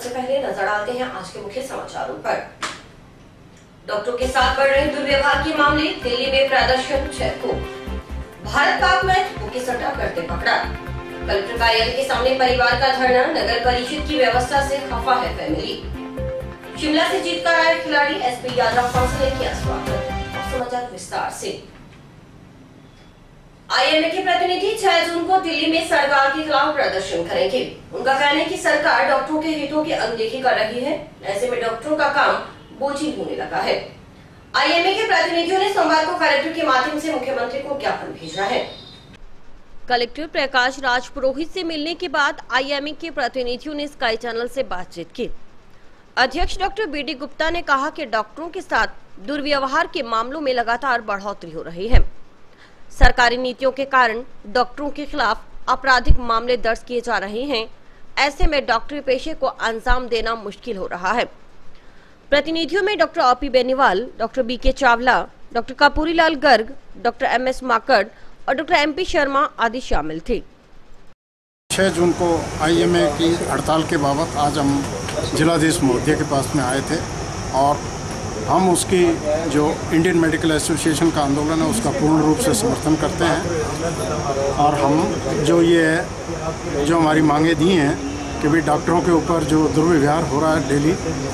सबसे पहले नजर डालते हैं आज के मुख्य समाचारों पर। डॉक्टरों के साथ बढ़ रहे दुर्व्यवहार के मामले, दिल्ली में प्रदर्शन 6 को। भारत पाक मैच बुकी सट्टा करते पकड़ा। कलेक्टर कार्यालय के सामने परिवार का धरना, नगर परिषद की व्यवस्था से खफा है फैमिली। शिमला से जीत कर आए खिलाड़ी, एसपी यादव फांसी ने किया स्वागत। समाचार विस्तार से। आईएमए के प्रतिनिधि 6 जून को दिल्ली में सरकार के खिलाफ प्रदर्शन करेंगे। उनका कहना है कि सरकार डॉक्टरों के हितों की अनदेखी कर रही है, ऐसे में डॉक्टरों का काम बोझिल होने लगा है। आईएमए के प्रतिनिधियों ने सोमवार को कलेक्टर के माध्यम से मुख्यमंत्री को ज्ञापन भेजा है। कलेक्टर प्रकाश राज पुरोहित से मिलने के बाद आईएमए के प्रतिनिधियों ने स्काई चैनल से बातचीत की। अध्यक्ष डॉक्टर बीडी गुप्ता ने कहा कि डॉक्टरों के साथ दुर्व्यवहार के मामलों में लगातार बढ़ोतरी हो रही है। सरकारी नीतियों के कारण डॉक्टरों के खिलाफ आपराधिक मामले दर्ज किए जा रहे हैं। ऐसे में डॉक्टरी पेशे को अंजाम देना मुश्किल हो रहा है। प्रतिनिधियों में doctor OP Beniwal, doctor BK Chawla, doctor Kapoorilal Garg, doctor MS Makad और डॉक्टर एमपी शर्मा आदि शामिल थे। 6 जून को आईएमए की हड़ताल के बाबत आज हम जिलाधीश महोदय के पास में आए थे और हम उसकी जो इंडियन मेडिकल एसोसिएशन का आंदोलन है उसका पूर्ण रूप से समर्थन करते हैं। और हम जो हमारी मांगे दी हैं कि भाई डॉक्टरों के ऊपर जो दुर्व्यवहार हो रहा है डेली,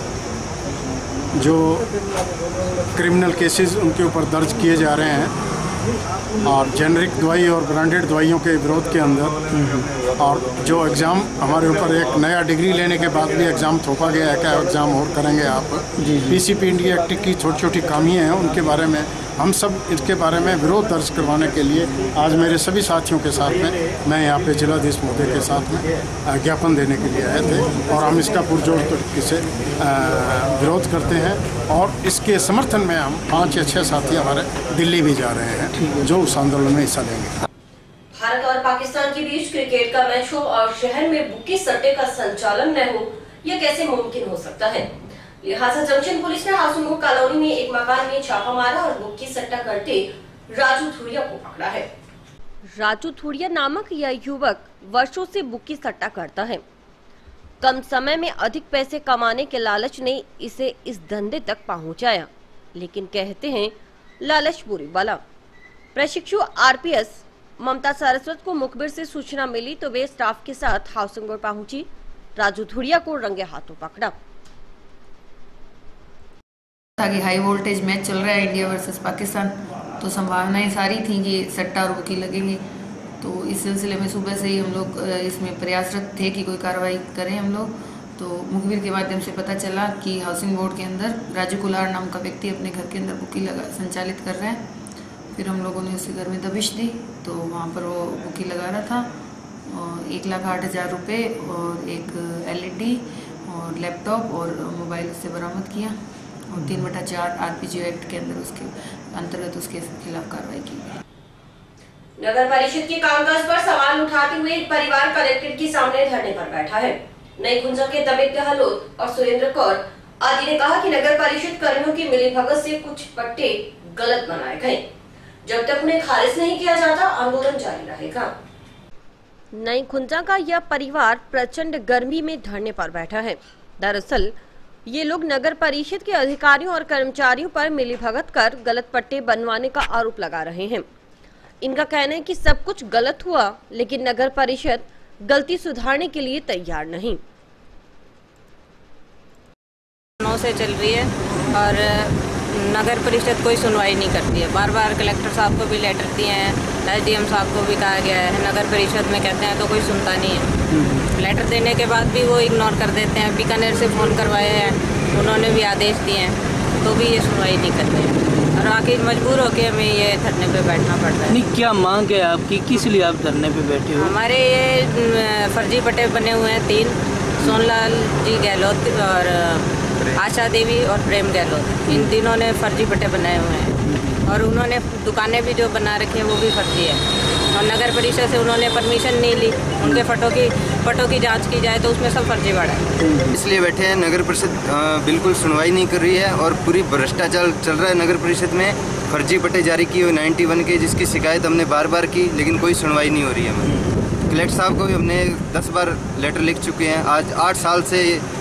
जो क्रिमिनल केसेस उनके ऊपर दर्ज किए जा रहे हैं और जेनरिक दवाई और ब्रांडेड दवाइयों के विरोध के अंदर, और जो एग्ज़ाम हमारे ऊपर एक नया डिग्री लेने के बाद भी एग्ज़ाम थोपा गया है, क्या एग्ज़ाम और करेंगे आप। पीसीपी इंडिया एक्ट की छोटी छोटी खामियाँ हैं, उनके बारे में हम सब इसके बारे में विरोध दर्ज करवाने के लिए आज मेरे सभी साथियों के साथ में मैं यहाँ पे जिलाधीश महोदय के साथ में ज्ञापन देने के लिए आए थे और हम इसका पुरजोर तरीके से विरोध करते हैं। और इसके समर्थन में हम 5 या 6 साथी हमारे दिल्ली भी जा रहे हैं जो उस आंदोलन में हिस्सा लेंगे। भारत और पाकिस्तान के बीच क्रिकेट का मैच हो और शहर में बुकी सट्टे का संचालन न हो, यह कैसे मुमकिन हो सकता है। लिहाजा जंक्शन पुलिस ने हाउसिंग कॉलोनी में एक मकान में छापा मारा और बुकी सट्टा करते राजू थुड़िया को पकड़ा है। राजू थुड़िया नामक यह युवक वर्षों से बुकी सट्टा करता है। कम समय में अधिक पैसे कमाने के लालच ने इसे इस धंधे तक पहुंचाया, लेकिन कहते हैं लालच बुरी बला। प्रशिक्षु आरपीएस ममता सारस्वत को मुखबिर से सूचना मिली तो वे स्टाफ के साथ हाउसिंग बोर्ड पहुंची। राजू थुड़िया को रंगे हाथों पकड़ा। ताकि हाई वोल्टेज मैच चल रहा है इंडिया वर्सेस पाकिस्तान, तो संभावनाएं सारी थी कि सट्टा और बुकी लगेंगे। तो इस सिलसिले में सुबह से ही हम लोग इसमें प्रयासरत थे कि कोई कार्रवाई करें हम लोग। तो मुखबिर के माध्यम से पता चला कि हाउसिंग बोर्ड के अंदर राजू कुलार नाम का व्यक्ति अपने घर के अंदर बुकी संचालित कर रहा है। फिर हम लोगों ने उसके घर में दबिश दी तो वहाँ पर वो बुकी लगा रहा था। 1,08,000 रुपये और एक LED और लैपटॉप और मोबाइल उससे बरामद किया और 3/4 RPG एक्ट के अंदर उसके अंतर्गत उसके खिलाफ कार्रवाई की गई। नगर परिषद के कामकाज पर सवाल उठाते हुए परिवार कलेक्टर के सामने धरने पर बैठा है। नई खुंजा के दमित गहलोत और सुरेंद्र कौर आदि ने कहा कि नगर परिषद कर्मियों की मिलीभगत से कुछ पट्टे गलत बनाए गए। जब तक उन्हें खारिज नहीं किया जाता आंदोलन जारी रहेगा। नई खुंजा का यह परिवार प्रचंड गर्मी में धरने पर बैठा है। दरअसल ये लोग नगर परिषद के अधिकारियों और कर्मचारियों पर मिलीभगत कर गलत पट्टे बनवाने का आरोप लगा रहे हैं। इनका कहना है कि सब कुछ गलत हुआ, लेकिन नगर परिषद गलती सुधारने के लिए तैयार नहीं। से चल रही है और नगर परिषद कोई सुनवाई नहीं करती है। बार बार कलेक्टर साहब को भी लेटर दिए हैं, SDM साहब को भी कहा गया है, नगर परिषद में कहते हैं तो कोई सुनता नहीं है। लेटर देने के बाद भी वो इग्नोर कर देते हैं। बीकानेर से फ़ोन करवाए हैं, उन्होंने भी आदेश दिए हैं तो भी ये सुनवाई नहीं करते हैं और आखिर मजबूर होकर हमें ये धरने पे बैठना पड़ता है। नहीं, क्या मांग है आपकी, किस लिए आप धरने पे बैठे हो? हमारे ये फर्जी पट्टे बने हुए हैं 3, सोनलाल जी गहलोत और आशा देवी और प्रेम गहलोत, इन तीनों ने फर्जी पट्टे बनाए हुए हैं और उन्होंने दुकानें भी जो बना रखी हैं वो भी फर्जी है और नगर परिषद से उन्होंने परमिशन नहीं ली। उनके पटों की जांच की जाए तो उसमें सब फर्जी बढ़ा है। इसलिए बैठे हैं। नगर परिषद बिल्कुल सुनवाई नहीं कर रही है और पूरी भ्रष्टाचार चल रहा है नगर परिषद में। फर्जी पट्टे जारी किए हुए 91 के, जिसकी शिकायत हमने बार बार की लेकिन कोई सुनवाई नहीं हो रही है। कलेक्टर साहब को भी हमने 10 बार लेटर लिख चुके हैं। आज 8 साल से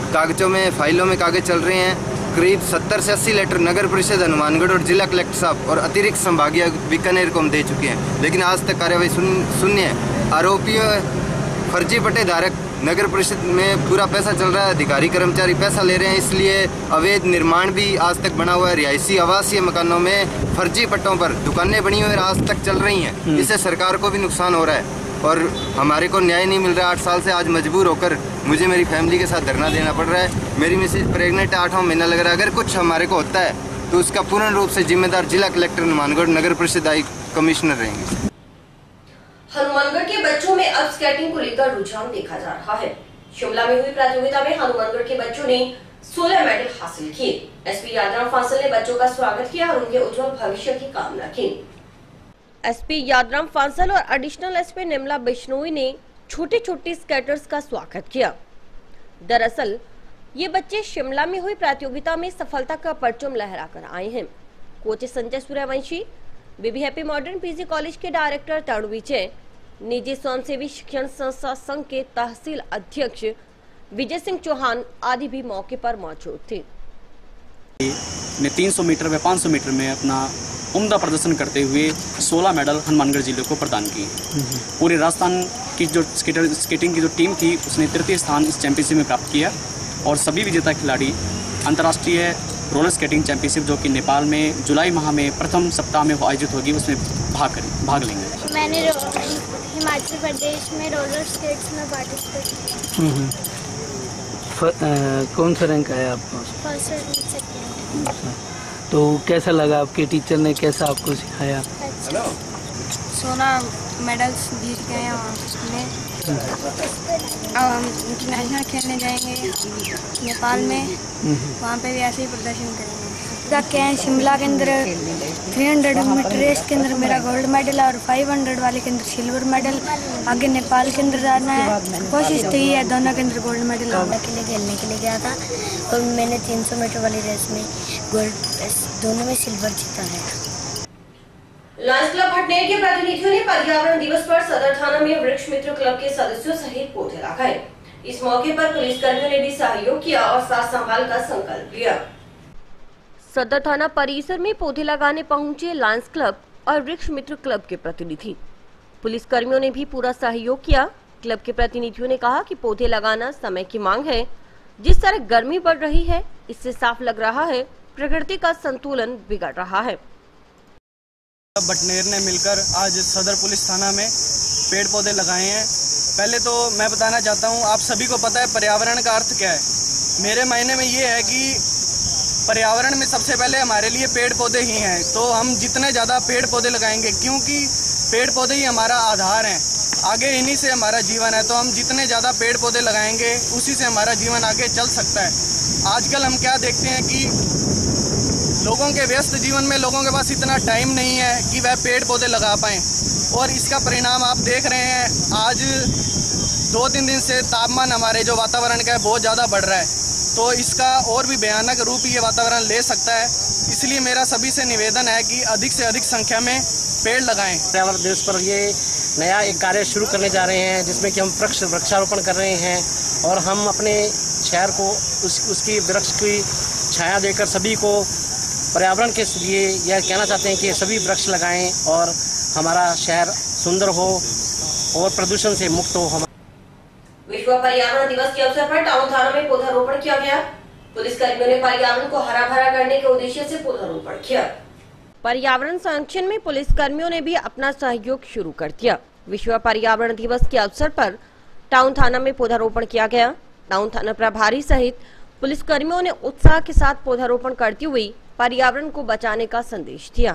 कागजों में फाइलों में कागज चल रहे हैं। करीब 70 से 80 लेटर नगर परिषद हनुमानगढ़ और जिला कलेक्टर साहब और अतिरिक्त संभागीय बीकानेर को हम दे चुके हैं, लेकिन आज तक कार्रवाई शून्य है। आरोपियों फर्जी पट्टेधारक नगर परिषद में पूरा पैसा चल रहा है, अधिकारी कर्मचारी पैसा ले रहे हैं, इसलिए अवैध निर्माण भी आज तक बना हुआ है। रिहायशी आवासीय मकानों में फर्जी पट्टों पर दुकानें बनी हुई आज तक चल रही हैं। इससे सरकार को भी नुकसान हो रहा है और हमारे को न्याय नहीं मिल रहा। 8 साल से आज मजबूर होकर मुझे मेरी फैमिली के साथ धरना देना पड़ रहा है। मेरी मिसेज प्रेग्नेंट है, 8वां महीना लग रहा है। अगर कुछ हमारे को होता है तो उसका पूर्ण रूप से जिम्मेदार जिला कलेक्टर हनुमानगढ़ नगर परिषद कमिश्नर रहेंगे। हनुमानगढ़ के बच्चों में अब स्केटिंग को लेकर रुझान देखा जा रहा है। शिमला में हुई प्रतियोगिता में हनुमानगढ़ के बच्चों ने 16 मेडल हासिल किए। एसपी यादराम फांसल ने बच्चों का स्वागत किया और उनके उज्जवल भविष्य की कामना की। एसपी यादराम फांसल और एडिशनल एसपी निर्मला बिश्नोई ने छोटे छोटे स्केटर्स का स्वागत किया। दरअसल ये बच्चे शिमला में हुई प्रतियोगिता में सफलता का परचम लहराकर आए हैं। Coach Sanjay Suryavanshi, baby happy modern PG college के डायरेक्टर तरुण विजय, निजी स्वयंसेवी शिक्षण संस्था संघ के तहसील अध्यक्ष विजय सिंह चौहान आदि भी मौके पर मौजूद थे। ने 300 मीटर व 500 मीटर में अपना उम्दा प्रदर्शन करते हुए 16 मेडल हनुमानगढ़ जिले को प्रदान किए। पूरे राजस्थान की जो स्केटिंग की जो टीम थी उसने तृतीय स्थान इस चैंपियनशिप में प्राप्त किया और सभी विजेता खिलाड़ी अंतर्राष्ट्रीय रोलर स्केटिंग चैंपियनशिप जो कि नेपाल में जुलाई माह में प्रथम सप्ताह में आयोजित होगी उसमें भाग लेंगे। मैंने हिमाचल प्रदेश में रोलर स्केट्स में पार्टिसिपेट किया। कौन सा रैंक आया आपको? फर्स्ट और सेकंड। तो कैसा लगा? आपके टीचर ने कैसा आपको सिखाया? अच्छा। सोना मेडल्स जीत गए हैं उसमें। अब हम इंटरनेशनल खेलने जाएंगे नेपाल में, वहाँ पे भी ऐसे ही प्रदर्शन करेंगे। क्या है शिमला के अंदर 300 मीटर रेस के अंदर मेरा गोल्ड मेडल और 500 वाले के अंदर सिल्वर मेडल। आगे नेपाल के अंदर जाना है, कोशिश तो ये है दोनों के अंदर गोल्ड मेडल के लिए खेलने के लिए गया था और मैंने 300 मीटर वाली रेस में गोल्ड, दोनों में सिल्वर जीता है। लायंस क्लब भटनेर के प्रतिनिधियों ने पर्यावरण दिवस पर सदर थाना में वृक्ष मित्र क्लब के सदस्यों सहित पौधे लगाए। इस मौके पर पुलिसकर्मियों ने भी सहयोग किया और साथ संभाल का संकल्प लिया। सदर थाना परिसर में पौधे लगाने पहुंचे लायंस क्लब और वृक्ष मित्र क्लब के प्रतिनिधि। पुलिसकर्मियों ने भी पूरा सहयोग किया। क्लब के प्रतिनिधियों ने कहा कि पौधे लगाना समय की मांग है। जिस तरह गर्मी बढ़ रही है इससे साफ लग रहा है प्रकृति का संतुलन बिगड़ रहा है। भटनेर ने मिलकर आज सदर पुलिस थाना में पेड़ पौधे लगाए हैं। पहले तो मैं बताना चाहता हूं, आप सभी को पता है पर्यावरण का अर्थ क्या है। मेरे मायने में ये है कि पर्यावरण में सबसे पहले हमारे लिए पेड़ पौधे ही हैं, तो हम जितने ज़्यादा पेड़ पौधे लगाएंगे, क्योंकि पेड़ पौधे ही हमारा आधार हैं, आगे इन्हीं से हमारा जीवन है, तो हम जितने ज़्यादा पेड़ पौधे लगाएंगे उसी से हमारा जीवन आगे चल सकता है। आजकल हम क्या देखते हैं कि लोगों के व्यस्त जीवन में लोगों के पास इतना टाइम नहीं है कि वह पेड़ पौधे लगा पाएँ, और इसका परिणाम आप देख रहे हैं। आज 2-3 दिन से तापमान हमारे जो वातावरण का है बहुत ज़्यादा बढ़ रहा है, तो इसका और भी भयानक रूप ये वातावरण ले सकता है। इसलिए मेरा सभी से निवेदन है कि अधिक से अधिक संख्या में पेड़ लगाएं। पर्यावरण दिवस पर ये नया एक कार्य शुरू करने जा रहे हैं जिसमें कि हम वृक्षारोपण कर रहे हैं और हम अपने शहर को उसकी वृक्ष की छाया देकर सभी को पर्यावरण के लिए यह कहना चाहते हैं कि सभी वृक्ष लगाएं और हमारा शहर सुंदर हो और प्रदूषण से मुक्त हो। विश्व पर्यावरण दिवस के अवसर पर टाउन थाना में पौधारोपण किया गया। पुलिसकर्मियों ने पर्यावरण को हरा भरा करने के उद्देश्य से पौधारोपण किया। पर्यावरण संरक्षण में पुलिसकर्मियों ने भी अपना सहयोग शुरू कर दिया। विश्व पर्यावरण दिवस के अवसर पर टाउन थाना में पौधारोपण किया गया। टाउन थाना प्रभारी सहित पुलिसकर्मियों ने उत्साह के साथ पौधारोपण करते हुए पर्यावरण को बचाने का संदेश दिया।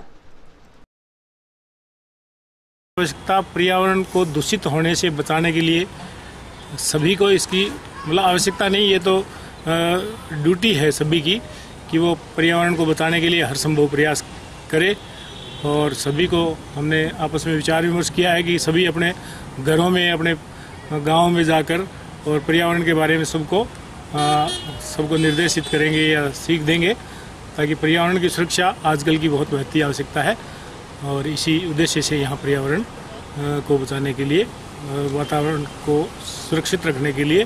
आवश्यकता पर्यावरण को दूषित होने से बचाने के लिए सभी को इसकी मतलब आवश्यकता नहीं, ये तो ड्यूटी है सभी की कि वो पर्यावरण को बचाने के लिए हर संभव प्रयास करे। और सभी को हमने आपस में विचार विमर्श किया है कि सभी अपने घरों में, अपने गाँव में जाकर और पर्यावरण के बारे में सबको निर्देशित करेंगे या सीख देंगे, ताकि पर्यावरण की सुरक्षा आजकल की बहुत महत्वपूर्ण आवश्यकता है। और इसी उद्देश्य से यहाँ पर्यावरण को बचाने के लिए, वातावरण को सुरक्षित रखने के लिए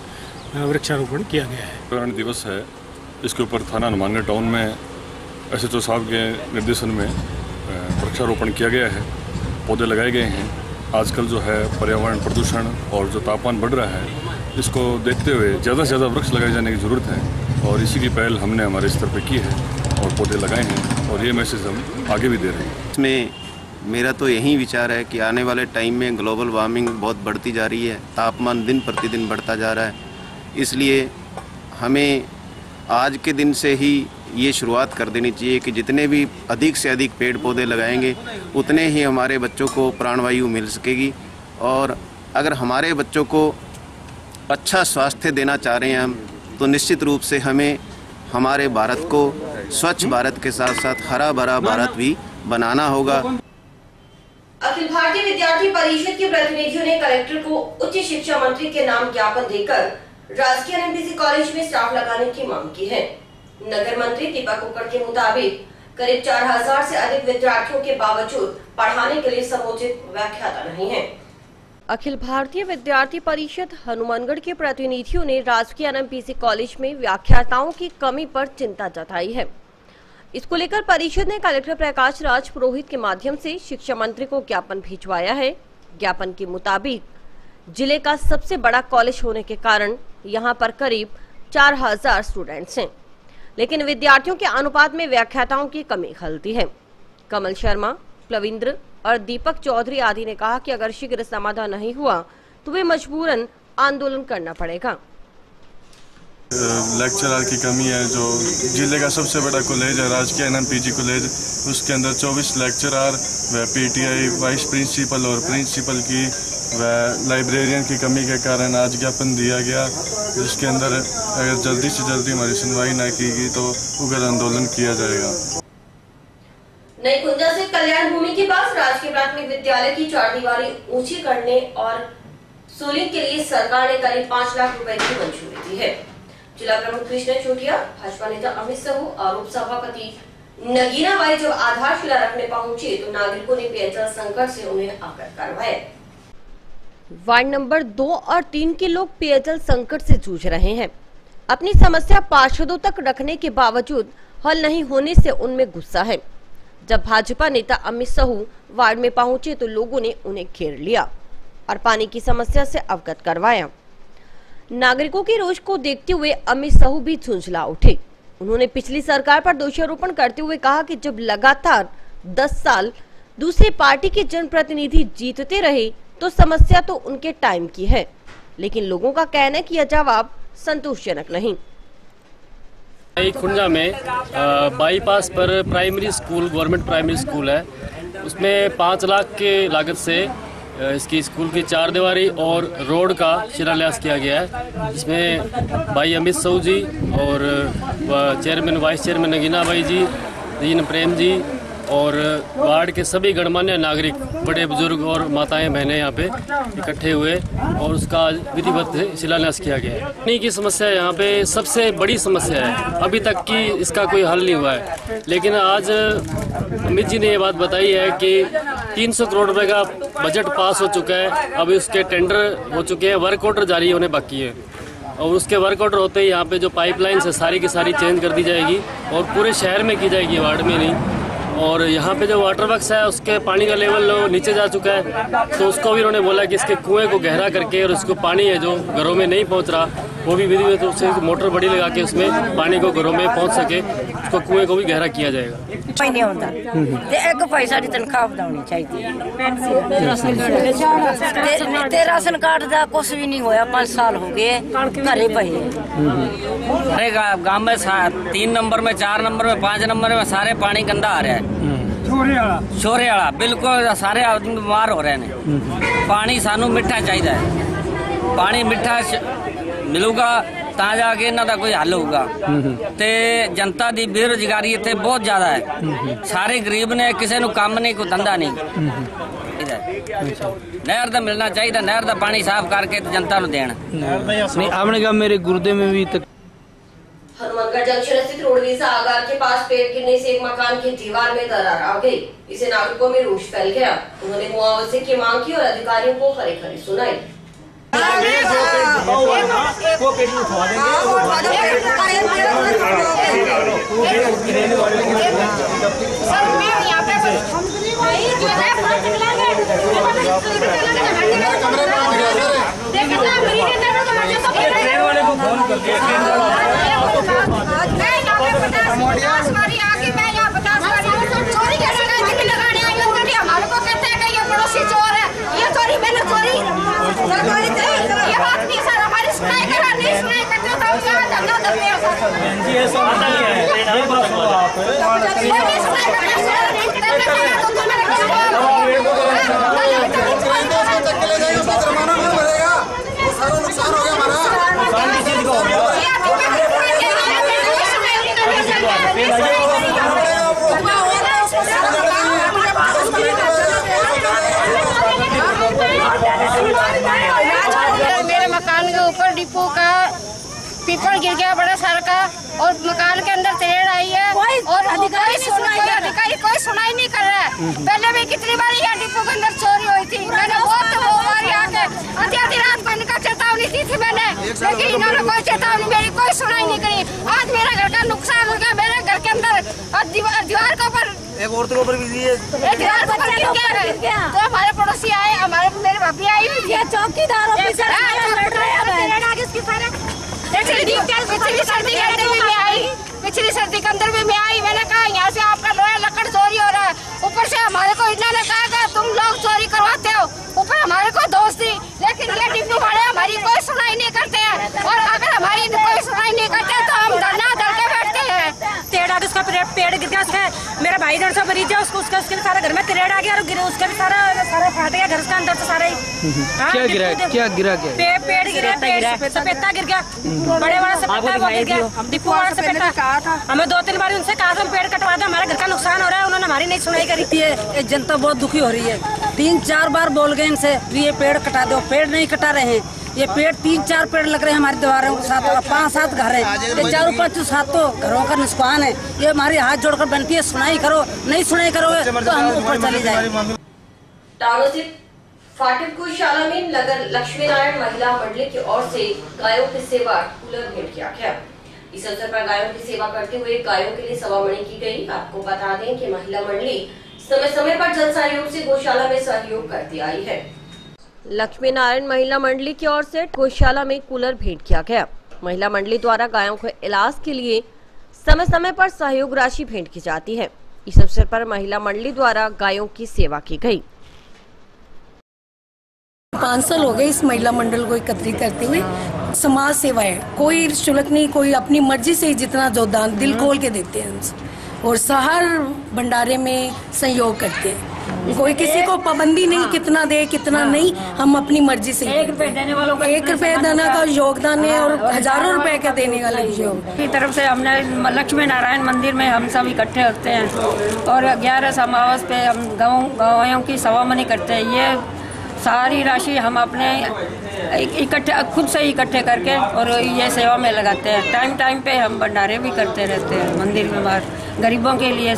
वृक्षारोपण किया गया है। पर्यावरण दिवस है, इसके ऊपर थाना हनुमानगढ़ टाउन में SHO साहब के निर्देशन में वृक्षारोपण किया गया है, पौधे लगाए गए हैं। आजकल जो है पर्यावरण प्रदूषण और जो तापमान बढ़ रहा है, इसको देखते हुए ज़्यादा से ज़्यादा वृक्ष लगाए जाने की ज़रूरत है और इसी की पहल हमने हमारे स्तर पर की है और पौधे लगाए हैं और ये मैसेज हम आगे भी दे रहे हैं। इसमें मेरा तो यही विचार है कि आने वाले टाइम में ग्लोबल वार्मिंग बहुत बढ़ती जा रही है, तापमान दिन प्रतिदिन बढ़ता जा रहा है, इसलिए हमें आज के दिन से ही ये शुरुआत कर देनी चाहिए कि जितने भी अधिक से अधिक पेड़ पौधे लगाएंगे उतने ही हमारे बच्चों को प्राणवायु मिल सकेगी। और अगर हमारे बच्चों को अच्छा स्वास्थ्य देना चाह रहे हैं हम, तो निश्चित रूप से हमें हमारे भारत को स्वच्छ भारत के साथ साथ हरा भरा भारत भी बनाना होगा। अखिल भारतीय विद्यार्थी परिषद के प्रतिनिधियों ने कलेक्टर को उच्च शिक्षा मंत्री के नाम ज्ञापन देकर राजकीय NMPC कॉलेज में स्टाफ लगाने की मांग की है। नगर मंत्री दीपक कुक्कड़ के मुताबिक करीब 4000 से अधिक विद्यार्थियों के बावजूद पढ़ाने के लिए समुचित व्याख्याता नहीं है। अखिल भारतीय विद्यार्थी परिषद हनुमानगढ़ के प्रतिनिधियों ने राजकीय NMPC कॉलेज में व्याख्याताओं की कमी पर चिंता जताई है। इसको लेकर परिषद ने कलेक्टर प्रकाश राज पुरोहित के माध्यम से शिक्षा मंत्री को ज्ञापन भिजवाया है। ज्ञापन के मुताबिक जिले का सबसे बड़ा कॉलेज होने के कारण यहाँ पर करीब 4000 स्टूडेंट्स हैं, लेकिन विद्यार्थियों के अनुपात में व्याख्याताओं की कमी खलती है। कमल शर्मा, प्लविंद्र और दीपक चौधरी आदि ने कहा कि अगर शीघ्र समाधान नहीं हुआ तो वे मजबूरन आंदोलन करना पड़ेगा। लेक्चरर की कमी है। जो जिले का सबसे बड़ा कॉलेज है राजकीय NMPG कॉलेज, उसके अंदर 24 लेक्चरर व PTI वाइस प्रिंसिपल और प्रिंसिपल की व लाइब्रेरियन की कमी के कारण आज ज्ञापन दिया गया, जिसके अंदर अगर जल्दी से जल्दी हमारी सुनवाई न की गई तो उग्र आंदोलन किया जाएगा। नई कुंजा से कल्याण भूमि के पास राजकीय प्राथमिक विद्यालय की 4 दीवारी ऊंची करने और सोलिंग के लिए सरकार ने करीब 5 लाख रुपए की मंजूरी दी है। जिला प्रमुख कृष्ण चोटिया, भाजपा नेता अमित साहू और उप सभापति नगीना बाई जब आधारशिला रखने पहुंचे तो नागरिकों ने पेयजल संकट से उन्हें अवगत करवाया। वार्ड नंबर 2 और 3 के लोग पेयजल संकट से जूझ रहे हैं। अपनी समस्या पार्षदों तक रखने के बावजूद हल नहीं होने से उनमें गुस्सा है। जब भाजपा नेता अमित साहू वार्ड में पहुंचे तो लोगों ने उन्हें घेर लिया और पानी की समस्या से अवगत करवाया। नागरिकों के रोष को देखते हुए अमित साहू भी झुंझला उठे। उन्होंने पिछली सरकार पर दोषारोपण करते हुए कहा कि जब लगातार 10 साल दूसरी पार्टी के जनप्रतिनिधि जीतते रहे तो समस्या तो उनके टाइम की है, लेकिन लोगों का कहना है कि यह जवाब संतोषजनक नहीं। खुंजा में बाईपास पर primary school, government primary school है, उसमें 5 लाख के लागत से इसकी स्कूल की 4 दीवारी और रोड का शिलान्यास किया गया है, जिसमें भाई अमित साहू जी और chairman vice chairman Nagina Bai ji, Deen Prem जी और वार्ड के सभी गणमान्य नागरिक, बड़े बुजुर्ग और माताएं बहनें यहाँ पे इकट्ठे हुए और उसका विधिवत शिलान्यास किया गया है। पानी की समस्या यहाँ पे सबसे बड़ी समस्या है, अभी तक की इसका कोई हल नहीं हुआ है। लेकिन आज अमित जी ने ये बात बताई है कि 300 करोड़ रुपए का बजट पास हो चुका है, अभी उसके टेंडर हो चुके हैं, वर्क ऑर्डर जारी होने बाकी है और उसके वर्क ऑर्डर होते ही यहाँ पे जो पाइपलाइन है सारी की सारी चेंज कर दी जाएगी और पूरे शहर में की जाएगी, वार्ड में नहीं। और यहाँ पे जो वाटर वर्क्स है उसके पानी का लेवल नीचे जा चुका है, तो उसको भी उन्होंने बोला कि इसके कुएं को गहरा करके और उसको पानी है जो घरों में नहीं पहुँच रहा वो भी विधिवत रूप से मोटर बड़ी लगा के उसमें पानी को घरों में पहुँच सके, उसको कुएं को भी गहरा किया जाएगा। नहीं होता एक पैसा की तनख्वाह बढ़ानी चाहिए। राशन कार्ड का कुछ भी नहीं होया, 5 साल हो गए घरे पे। अरे गांव में 3 नंबर में, 4 नंबर में, 5 नंबर में सारे पानी गंदा आ रहा है, छोरे वाला बिल्कुल सारे आदमी बीमार हो रहे हैं। पानी सानू मिठा चाहिए, पानी मिठा मिलूगा ਤਾਂ ਜਾ ਕੇ ਇਹਨਾਂ ਦਾ ਕੋਈ ਹੱਲ ਹੋਊਗਾ। ਤੇ ਜਨਤਾ ਦੀ ਬੇਰੁਜ਼ਗਾਰੀ ਇੱਥੇ ਬਹੁਤ ਜ਼ਿਆਦਾ ਹੈ, ਸਾਰੇ ਗਰੀਬ ਨੇ, ਕਿਸੇ ਨੂੰ ਕੰਮ ਨਹੀਂ, ਕੋਈ ਧੰਦਾ ਨਹੀਂ। ਨਹਿਰ ਦਾ ਮਿਲਣਾ ਚਾਹੀਦਾ, ਨਹਿਰ ਦਾ ਪਾਣੀ ਸਾਫ਼ ਕਰਕੇ ਜਨਤਾ ਨੂੰ ਦੇਣ। नहीं आपने कहा मेरे गुर्दे में भी तक। हनुमानगढ़ जंक्शन स्थित रोडवेज आगार के पास पेड़ गिरने से एक मकान की दीवार में दरार आ गई। इसे नागरिकों में रोष फैल गया। उन्होंने मुआवजे की मांग की और अधिकारियों को खरी खरी सुनाई। वो पेट में उठवा देंगे। ट्रेन वाले को फोन करके हमारे को कहते हैं कि ये पड़ोसी चोर है, ये चोरी मैंने चोरी, ये बात नहीं सर, हमारी सुनाई करा, नहीं सुनाई करते तो हम क्या धंधा करते हैं सर। सारा नुकसान हो गया हमारा, नुकसान किस चीज का हो गया? मेरे मकान के ऊपर डिपो का पीपल गिर गया बड़ा सारा का, और मकान के अंदर तेड़ आई है और अधिकारी कोई सुनाई नहीं कर रहा है। पहले भी कितनी बार यहाँ डिपो के अंदर चोरी हुई थी, मैंने बहुत बार यहाँ के आधी रात को इनका चेतावनी दी थी मैंने, लेकिन इन्होंने कोई चेतावनी मेरी कोई सुनाई नहीं करी। आज मेरा घर का नुकसान हो गया, मेरे घर के अंदर दीवार के ऊपर एक औरत के ऊपर भी दीवार पर गिर गया। तो हमारे पड़ोसी आए, हमारे मेरी भाभी आई, चौकीदार ऑफिसर पिछली सर्दी के अंदर भी मैं आई, मैंने कहा यहाँ से आपका लोहा लकड़ चोरी हो रहा है। ऊपर से हमारे को इन्होंने कहा कि तुम लोग चोरी करवाते हो, ऊपर हमारे को दोष दी, लेकिन ये डिपो वाले हमारी कोई सुनाई नहीं करते हैं, और अगर हमारी कोई सुनाई नहीं करते तो हम धरना धर के बैठते हैं। तेड़ आ गया, उसका पेड़ गिर गया, उसका मेरा भाई जन सा मरीज है, उसको उसके सारा घर में तेड़ आ गया और उसका भी सारा फाट गया घर के अंदर से सारा ही। क्या गिरा पेड़ गिरा, सपेटा गिर गया, बड़े वाला सपेटा वो गिर गया, डिपो वाला सपेटा। हमें 2-3 बार उनसे कहा था हम पेड़ कटवा दो, हमारे घर का नुकसान हो रहा है, उन्होंने हमारी नहीं सुनाई करी। ये जनता बहुत दुखी हो रही है, 3-4 बार बोल गए इनसे ये पेड़ कटा दो, पेड़ नहीं कटा रहे हैं। ये पेड़ 3-4 पेड़ लग रहे हैं हमारी दीवारों के साथ, 5-7 घर है, ये 4-5 घरों का नुकसान है। ये हमारी हाथ जोड़कर बनती है, सुनाई करो, नहीं सुनाई करोगे तो हम ऊपर चले जाएंगे। फाटक गौशाला में नगर लक्ष्मी नारायण महिला मंडली की ओर से गायों की सेवा कूलर भेंट किया गया। इस अवसर पर गायों की सेवा करते हुए गायों के लिए सवामणी की गई। आपको बता दें कि महिला मंडली समय समय पर जन सहयोग से गौशाला में सहयोग करती आई है। लक्ष्मी नारायण महिला मंडली की ओर से गौशाला में कूलर भेंट किया गया। महिला मंडली द्वारा गायों के इलाज के लिए समय समय पर सहयोग राशि भेंट की जाती है। इस अवसर पर महिला मंडली द्वारा गायों की सेवा की गई। 5 साल हो गए इस महिला मंडल को एकत्रित करते हुए। समाज सेवा है, कोई शुल्क नहीं, कोई अपनी मर्जी से जितना योगदान दिल खोल के देते हैं और हर भंडारे में सहयोग करते हैं। कोई किसी को पाबंदी नहीं कितना दे कितना नहीं, हम अपनी मर्जी से 1 रुपए देने वालों का 1 रुपए देने का योगदान है और हजारों रुपए का देने वाला योग की तरफ से हमने लक्ष्मी नारायण मंदिर में हम सब इकट्ठे होते हैं और 11 अमावस पे हम गायों की सवामनी करते हैं। ये सारी राशि हम अपने इकट्ठे खुद से इकट्ठे करके और ये सेवा में लगाते हैं। टाइम पे हम भंडारे भी करते रहते हैं मंदिर में, बाहर गरीबों के लिए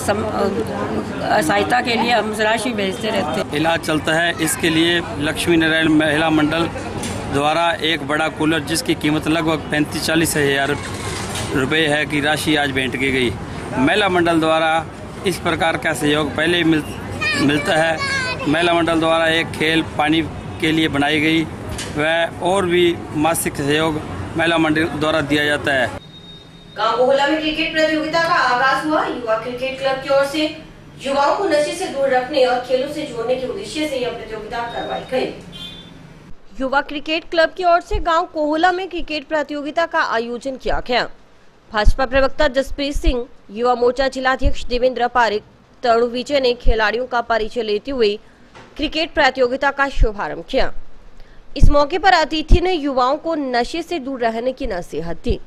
सहायता के लिए हम राशि भेजते रहते हैं। इलाज चलता है, इसके लिए लक्ष्मी नारायण महिला मंडल द्वारा एक बड़ा कूलर जिसकी कीमत लगभग 35-40 हज़ार रुपये है की राशि आज भेंट की गई। महिला मंडल द्वारा इस प्रकार का सहयोग पहले ही मिलता है। महिला मंडल द्वारा एक खेल पानी के लिए बनाई गई वह और भी मासिक सहयोग महिला मंडल द्वारा दिया जाता है। गांव कोहला में क्रिकेट प्रतियोगिता का आगाज हुआ। युवा क्रिकेट क्लब की ओर से युवाओं को नशे से दूर रखने और खेलों से जोड़ने के उद्देश्य से यह प्रतियोगिता करवाई गई। युवा क्रिकेट क्लब की ओर से गांव कोहला में क्रिकेट प्रतियोगिता का आयोजन किया गया। भाजपा प्रवक्ता जसप्रीत सिंह, युवा मोर्चा जिलाध्यक्ष देवेंद्र पारिक, तरुण विजय ने खिलाड़ियों का परिचय लेते हुए क्रिकेट प्रतियोगिता का शुभारंभ किया। इस मौके पर अतिथि ने युवाओं को नशे से दूर रहने की नसीहत दी।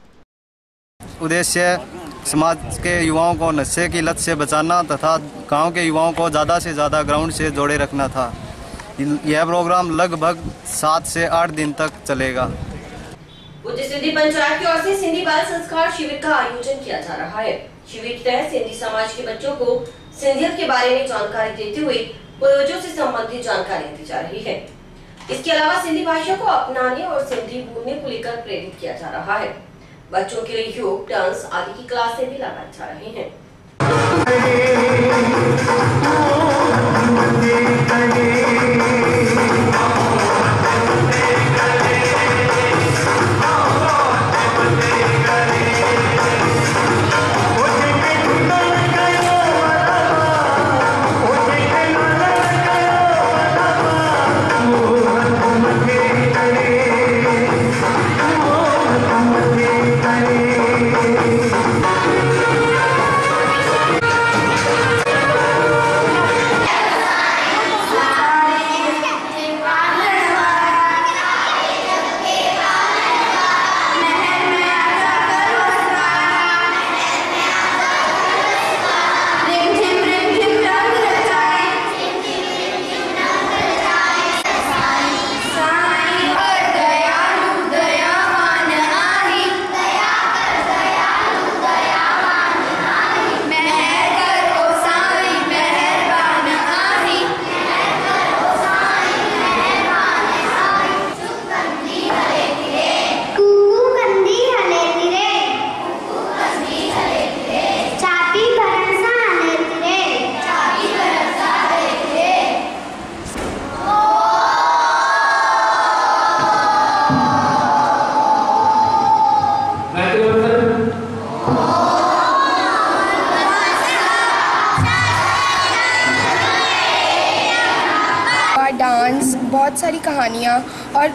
उद्देश्य समाज के युवाओं को नशे की लत से बचाना तथा गांव के युवाओं को ज़्यादा से ज़्यादा ग्राउंड से जोड़े रखना था। यह प्रोग्राम लगभग 7 से 8 दिन तक चलेगा। पूज्य सिंधी पंचायत की ओर से सिंधी बाल संस्कार शिविर का आयोजन किया जा रहा है। शिविर के तहत सिंधी समाज के बच्चों को सिंधियत के बारे में जानकारी देते हुए पूर्वजों से संबंधित जानकारी दी जा रही है। इसके अलावा सिंधी भाषा को अपनाने और सिंधी बोलने को लेकर प्रेरित किया जा रहा है। बच्चों के लिए योग, डांस आदि की क्लासें भी लगाई जा रही हैं। डांस, बहुत सारी कहानियाँ और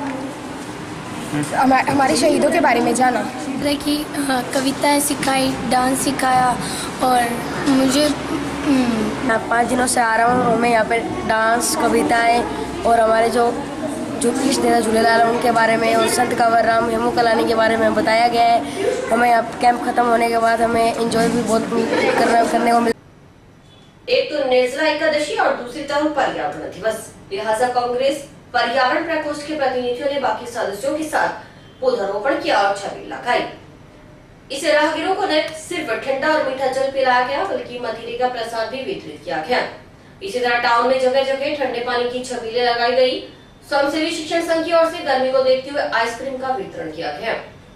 हमारे शहीदों के बारे में जाना। तरह की कविताएं सिखाई, डांस सिखाया और मुझे मैं 5 दिनों से आ रहा हूँ। हमें यहाँ पे डांस, कविताएं और हमारे जो इष्ट देवता झूलेलाल उनके बारे में और संत कंवर राम हेमू कलानी के बारे में बताया गया है। हमें यहाँ कैंप खत्म होने के बाद हमें एंजॉय भी बहुत करने को मिला। एक तो निर्जला एकादशी और दूसरी तरफ पर्यावरण दिवस, लिहाजा कांग्रेस पर्यावरण प्रकोष्ठ के प्रतिनिधियों ने बाकी सदस्यों के साथ पौधारोपण किया और छबील लगाई। इसे राहगीरों को न सिर्फ ठंडा और मीठा जल पिलाया गया बल्कि मदिरे का प्रसाद भी वितरित किया गया। इसी तरह टाउन में जगह जगह ठंडे पानी की छबीलें लगाई गई। स्वयंसेवी शिक्षण संघ की ओर से गर्मी को देखते हुए आइसक्रीम का वितरण किया गया।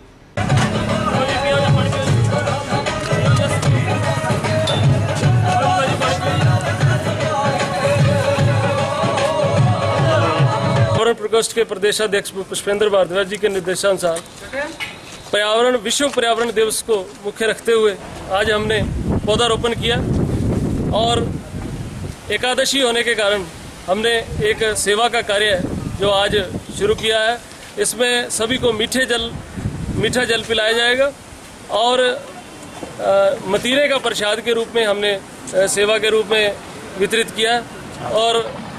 प्रकोष्ठ के प्रदेशाध्यक्ष पुष्पेंद्र भारद्वाज जी के निर्देशानुसार पर्यावरण विश्व पर्यावरण दिवस को मुख्य रखते हुए आज हमने पौधारोपण किया और एकादशी होने के कारण हमने एक सेवा का कार्य जो आज शुरू किया है। इसमें सभी को मीठा जल पिलाया जाएगा और मतीरे का प्रसाद के रूप में हमने सेवा के रूप में वितरित किया और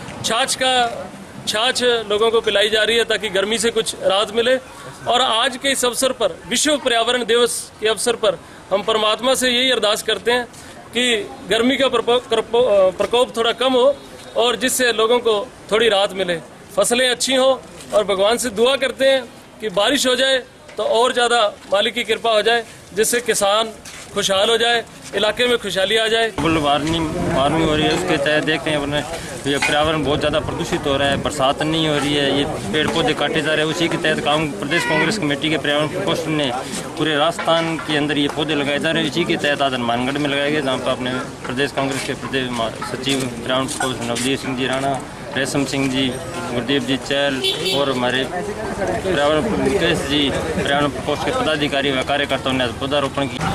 छाछ लोगों को पिलाई जा रही है ताकि गर्मी से कुछ राहत मिले। और आज के इस अवसर पर विश्व पर्यावरण दिवस के अवसर पर हम परमात्मा से यही अरदास करते हैं कि गर्मी का प्रकोप थोड़ा कम हो और जिससे लोगों को थोड़ी राहत मिले, फसलें अच्छी हो और भगवान से दुआ करते हैं कि बारिश हो जाए तो और ज़्यादा मालिक की कृपा हो जाए जिससे किसान खुशहाल हो जाए, इलाके में खुशहाली आ जाए। ग्लोबल वार्मिंग हो रही है, उसके तहत देखते हैं अपने ये पर्यावरण बहुत ज़्यादा प्रदूषित हो रहा है, बरसात नहीं हो रही है, ये पेड़ पौधे काटे जा रहे हैं। उसी के तहत प्रदेश कांग्रेस कमेटी के पर्यावरण प्रकोष्ठ ने पूरे राजस्थान के अंदर ये पौधे लगाए जा रहे हैं। इसी के तहत आज हनुमानगढ़ में लगाए गए जहाँ पर अपने प्रदेश कांग्रेस के प्रदेश सचिव पर्यावरण प्रकोष्ठ नवदीप सिंह जी राणा, रेशम सिंह जी, गुरदीप जी चैल और हमारे पर्यावरण मुकेश जी पर्यावरण प्रकोष्ठ के पदाधिकारी व कार्यकर्ताओं ने पौधारोपण किया।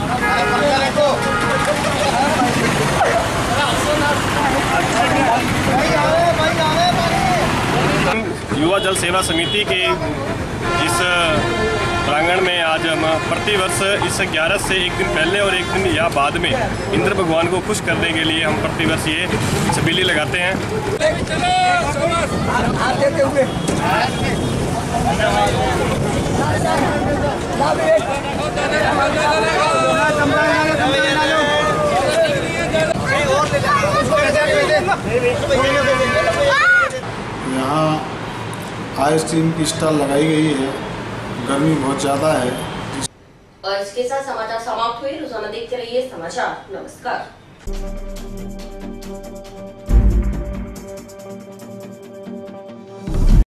युवा जल सेवा समिति के इस प्रांगण में आज हम प्रतिवर्ष इस 11 से एक दिन पहले और एक दिन या बाद में इंद्र भगवान को खुश करने के लिए हम प्रतिवर्ष ये छबीली लगाते हैं। यहाँ आइसक्रीम की स्टॉल लगाई गई है। गर्मी बहुत ज्यादा है और इसके साथ समाचार समाप्त हुए। रोजाना देखते रहिए समाचार। नमस्कार।